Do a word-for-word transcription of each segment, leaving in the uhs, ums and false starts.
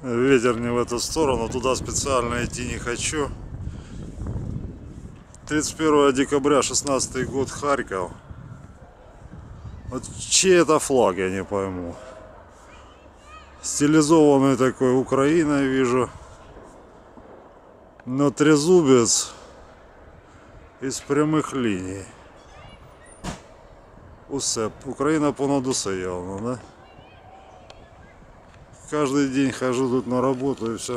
Ветер не в эту сторону, туда специально идти не хочу. тридцать первое декабря шестнадцатый год, Харьков. Вот чей это флаг, я не пойму. Стилизованный такой, Украина вижу. Но трезубец из прямых линий. Усе. Украина понад усе явно, да? Каждый день хожу тут на работу и все.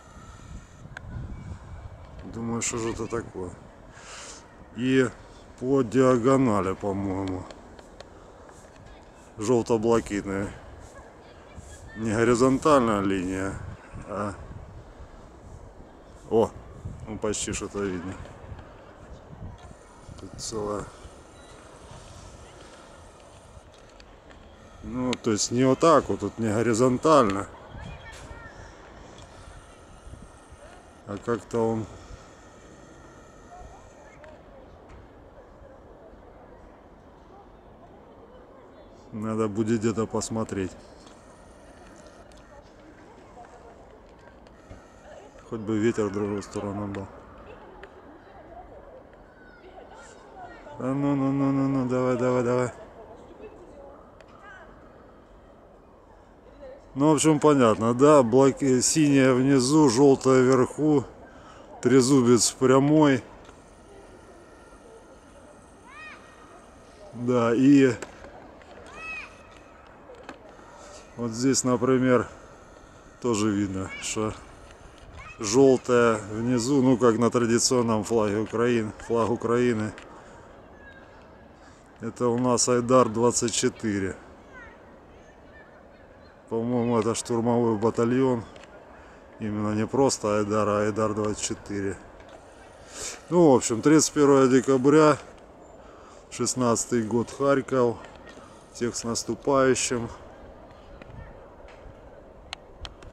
Думаю, что же это такое. И по диагонали, по-моему, желто-блакитная. Не горизонтальная линия, а... О, ну почти что-то видно. Тут целая... Ну, то есть не вот так вот, тут не горизонтально. А как-то он... Надо будет где-то посмотреть. Хоть бы ветер в другую сторону был. А ну, ну, ну, ну, ну, давай, давай, давай. Ну, в общем, понятно, да, блоки, синяя внизу, желтая вверху, трезубец прямой. Да, и вот здесь, например, тоже видно, что желтая внизу, ну, как на традиционном флаге Украины, флаг Украины. Это у нас Айдар двадцать четыре. По-моему, это штурмовой батальон. Именно не просто Айдар, а Айдар двадцать четыре. Ну, в общем, тридцать первое декабря, шестнадцатый год, Харьков. Всех с наступающим.